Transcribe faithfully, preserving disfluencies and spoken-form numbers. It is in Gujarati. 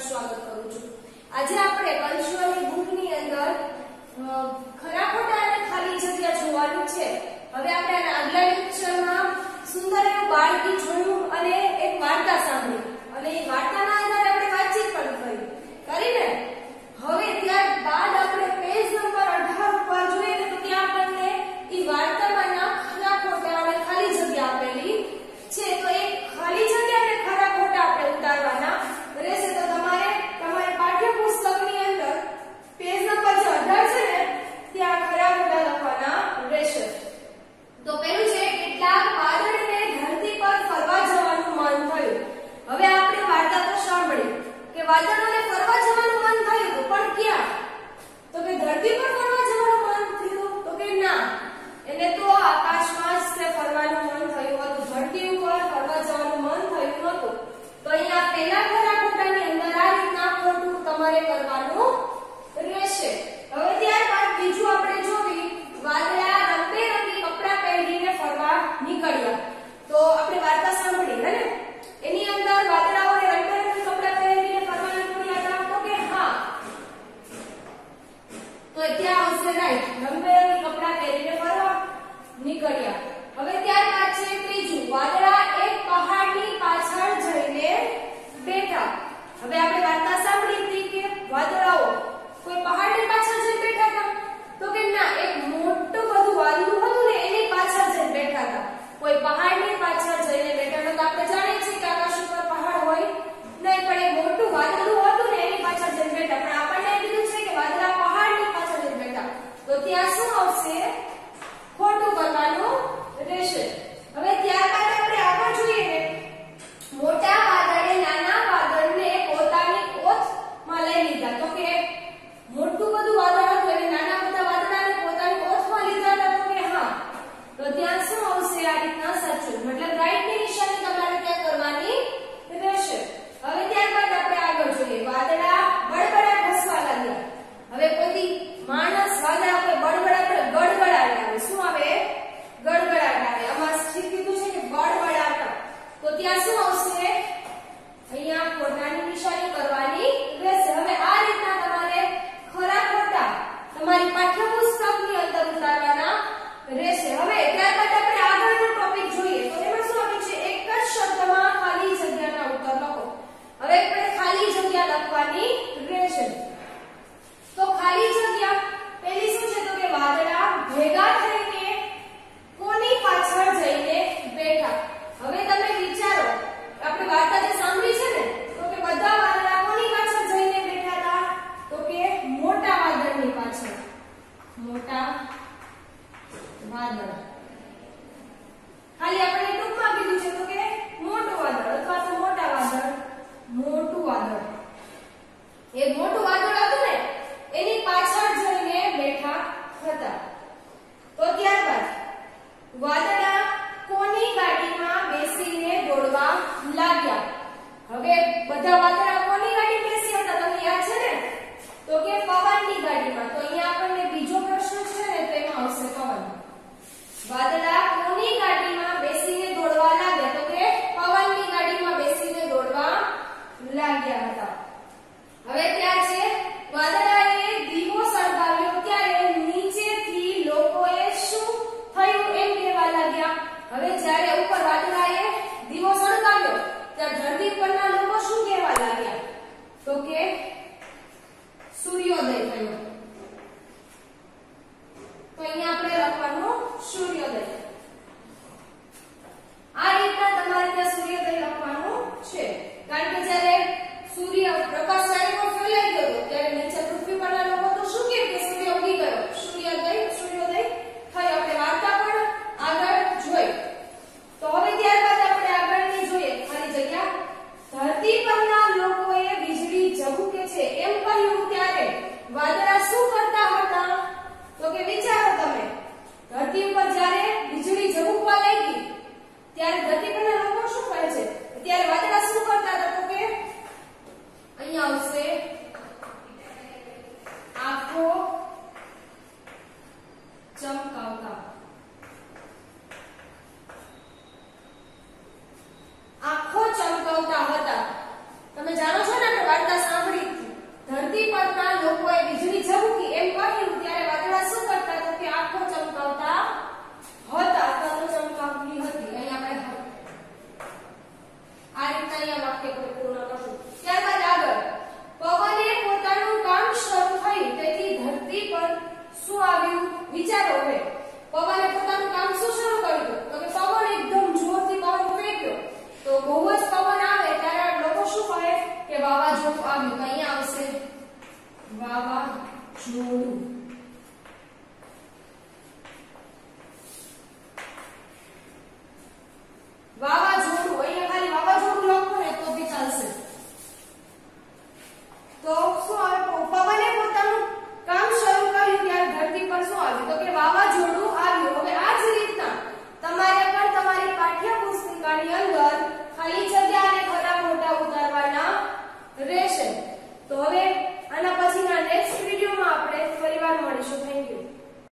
સ્વાગત કરું છું। આજે આપણે પંચમહાલની બુકની અંદર ખરા ખોટા અને ખાલી જગ્યા જોવાનું છે। હવે આપણે આના આગલા લેક્ચરમાં સુંદર એવું બાળગીત જોયું અને એક વાર્તા સાંભળી અને એ વાર્તાના આધારે આપણે વાતચીત પણ કરી કરીને હવે ત્યારબાદ આપણે પેજ નંબર અઢાર ઉપર જોઈએ તો ત્યાં આપણને એ વાર્તામાંના ખરા ખોટા અને ખાલી જગ્યા આપેલી છે। તો એ ખાલી જગ્યા અને ખરા ખોટા આપણે ઉતારવાના રહેશે। તો તમારે તમારી પાઠ્યપુસ્તકની અંદર પેજ નંબર જે અઢાર છે ને ત્યાં ખરા ખોટા લખવાના રહેશે। તો પહેલું છે કેટલાક વાદળને ધરતી પર ફરવા જવાનું મન થયું। હવે આપણે વાર્તા તો સાંભળી કે વાદળોને ફરવા જવાનું મન થયું પણ ક્યાં? તો કે ધરતી પર ફરવા જવાનું મન થયું તો કે ના, એને તો આકાશમાં જ ફરવાનું મન થયું હતું, ધરતી ઉપર ફરવા જવાનું મન થયું નહોતું। તો અહીંયા પહેલા ખરા ખોટાની અંદર આ રીતના ખોટું તમારે કરવાનું રહેશે। હવે ત્યારબાદ બીજું આપણે જોવી વાદળા રંગબેરંગી કપડાં પહેરીને ફરવા નીકળ્યા। તો આપણે વાર્તા સાંભળી હે ને, એની અંદર વાદળાઓને રંગબેરંગી કપડાં પહેરીને ફરવા નીકળ્યા હતા તો કે હા, તો ત્યાં આવશે રાઈટ, રંગબેરંગી કપડાં પહેરીને ફરવા નીકળ્યા। હવે ત્યારબાદ છે ત્રીજું વાદળા એક પહાડની પાછળ જઈને બેઠા। હવે આપણે વાર્તા સાંભળી હતી કે વાદળાઓ કોઈ પહાડની પાછળ જઈને બેઠા હતા તો કે ના, એક મોટું બધું વાદળું હતું ને એની પાછળ જઈને બેઠા હતા, કોઈ પહાડની પાછળ જઈને બેઠા હતા। તો આપણે જાણીએ છીએ કે આકાશ ઉપર પહાડ હોય નહીં, પણ એક મોટું વાદળું હતું ને એની પાછળ જઈને બેઠા, પણ આપણને કીધું છે કે વાદળા પહાડની પાછળ જઈને બેઠા, તો ત્યાં શું આવશે? ખોટું કરવાનું રહેશે। હવે ત્યારબાદ આપણે આગળ જોઈએ ને, મોટા વાદળે નાના વાદળને પોતાની ઓથમાં લઈ લીધા। તો કે મોટું બધું વાદળ હતું એટલે નાના બધા વાદળાને પોતાની ઓથમાં લીધા હતા તો કે હા, તો ત્યાં શું આવશે? આ રીતના સાચું, મતલબ રાઈટ ની નિશાની તમારે ત્યાં કરવાની રહેશે। હવે ત્યારબાદ આપણે આગળ જોઈએ વાદળા બળબડાટ હસવા લાગ્યા। હવે કોઈ માણસ વાદળા ઉપર બળબડાટ ગડગડાટ આવે, શું આવે? ગડગડાટ આવે। આમાં સ્થિત કીધું છે કે બળબડાટ, તો ત્યાં શું આવશે? અહીંયા ખોટાની નિશાની કરવાની રહેશે। હવે આ રીતના તમારે ખરા ખોટા તમારી પાઠ્યપુસ્તકની અંદર ઉતારવાના રહેશે। હવે ત્યારબાદ આપણે આગળનો ટોપિક જોઈએ તો એમાં શું આપ્યું છે? એક જ શબ્દમાં ખાલી જગ્યાના ઉત્તર લખો। હવે આપણે ખાલી જગ્યા લખવાની રહેશે। તો ખાલી જગ્યા પહેલી શું છે? તો કે વાદળા ભેગા થઈને કોની પાછળ જઈને બેઠા। હવે તમે વિચારો, આપણે વાર્તા જે સાંભળી છે ને તો કે બધા વાદળા કોની પાછળ જઈને બેઠા હતા? તો કે મોટા વાદળની પાછળ, મોટા વાદળ, ખાલી આપણે ટૂંકમાં કીધું છે તો કે મોટું વાદળ અથવા તો મોટા વાદળ, મોટું વાદળ, એ મોટું વાદળ હતું ને એની પાછળ જઈને બેઠા હતા। તો ત્યારબાદ વાદળા કોની ગાડીમાં બેસીને દોડવા લાગ્યા। હવે બધા વાદળા કોની ગાડીમાં બેસી હતા? તમને યાદ છે ને? તો કે પવનની ગાડીમાં। તો અહીંયા આપણને બીજો પ્રશ્ન છે ને તો એમાં આવશે પવન। વાદળા કોની ગાડીમાં બેસીને દોડવા લાગ્યા? તો કે પવનની ગાડીમાં બેસીને દોડવા લાગ્યા હતા। હવે ત્યાં છે વાદળાએ દીવો સળગાવ્યો ત્યારે નીચેથી લોકોએ શું થયું એમ કહેવા લાગ્યા। હવે જ્યારે ઉપર વાદળાએ દીવો સળગાવ્યો ત્યારે ધરતી પરના લોકો શું કહેવા લાગ્યા? તો કે સૂર્યોદય થયો।